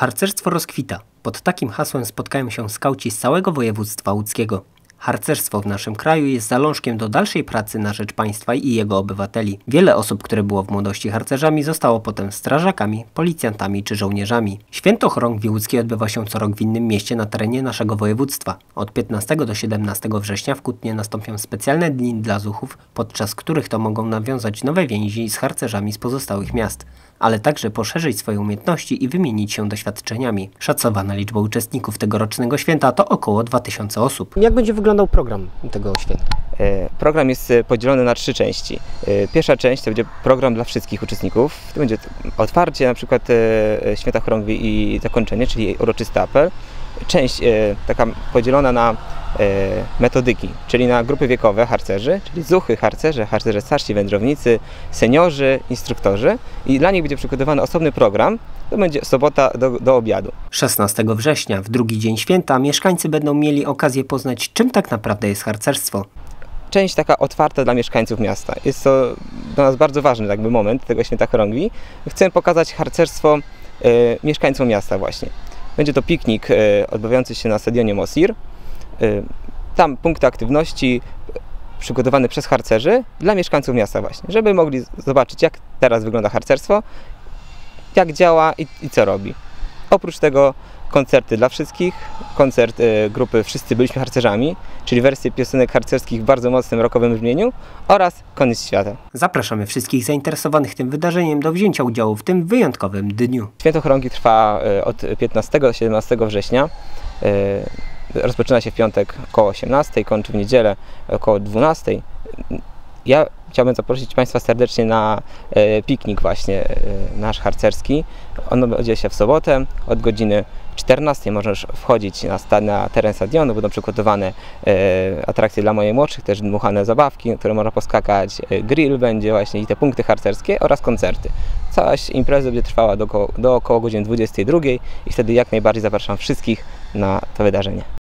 Harcerstwo rozkwita. Pod takim hasłem spotkają się skauci z całego województwa łódzkiego. Harcerstwo w naszym kraju jest zalążkiem do dalszej pracy na rzecz państwa i jego obywateli. Wiele osób, które było w młodości harcerzami, zostało potem strażakami, policjantami czy żołnierzami. Święto Chorągwi Łódzkiej odbywa się co rok w innym mieście na terenie naszego województwa. Od 15 do 17 września w Kutnie nastąpią specjalne dni dla zuchów, podczas których to mogą nawiązać nowe więzi z harcerzami z pozostałych miast, ale także poszerzyć swoje umiejętności i wymienić się doświadczeniami. Szacowana liczba uczestników tegorocznego święta to około 2000 osób. Jak będzie wyglądał program tego święta? Program jest podzielony na 3 części. Pierwsza część to będzie program dla wszystkich uczestników. To będzie otwarcie na przykład Święta Chorągwi i zakończenie, czyli uroczysty apel. Część taka podzielona na metodyki, czyli na grupy wiekowe harcerzy, czyli zuchy, harcerze starsi, wędrownicy, seniorzy, instruktorzy i dla nich będzie przygotowany osobny program. To będzie sobota do obiadu. 16 września, w drugi dzień święta, mieszkańcy będą mieli okazję poznać, czym tak naprawdę jest harcerstwo. Część taka otwarta dla mieszkańców miasta. Jest to dla nas bardzo ważny moment tego Święta Chorągwi. Chcemy pokazać harcerstwo mieszkańcom miasta właśnie. Będzie to piknik odbywający się na stadionie Mosir. Tam punkty aktywności przygotowane przez harcerzy dla mieszkańców miasta właśnie, żeby mogli zobaczyć, jak teraz wygląda harcerstwo, jak działa i co robi. Oprócz tego koncerty dla wszystkich, koncert grupy Wszyscy byliśmy harcerzami, czyli wersje piosenek harcerskich w bardzo mocnym rockowym brzmieniu oraz Koniec świata. Zapraszamy wszystkich zainteresowanych tym wydarzeniem do wzięcia udziału w tym wyjątkowym dniu. Święto Chorągwi trwa od 15 do 17 września. Rozpoczyna się w piątek około 18, kończy w niedzielę około 12. Ja chciałbym zaprosić Państwa serdecznie na piknik właśnie nasz harcerski. On będzie się w sobotę od godziny 14. Możesz wchodzić na teren stadionu, będą przygotowane atrakcje dla moich młodszych, też dmuchane zabawki, które można poskakać, grill będzie właśnie i te punkty harcerskie oraz koncerty. Cała impreza będzie trwała do około godziny 22 i wtedy jak najbardziej zapraszam wszystkich na to wydarzenie.